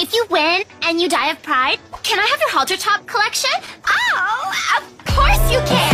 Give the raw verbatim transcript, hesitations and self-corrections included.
If you win and you die of pride, can I have your halter top collection? Oh, of course you can!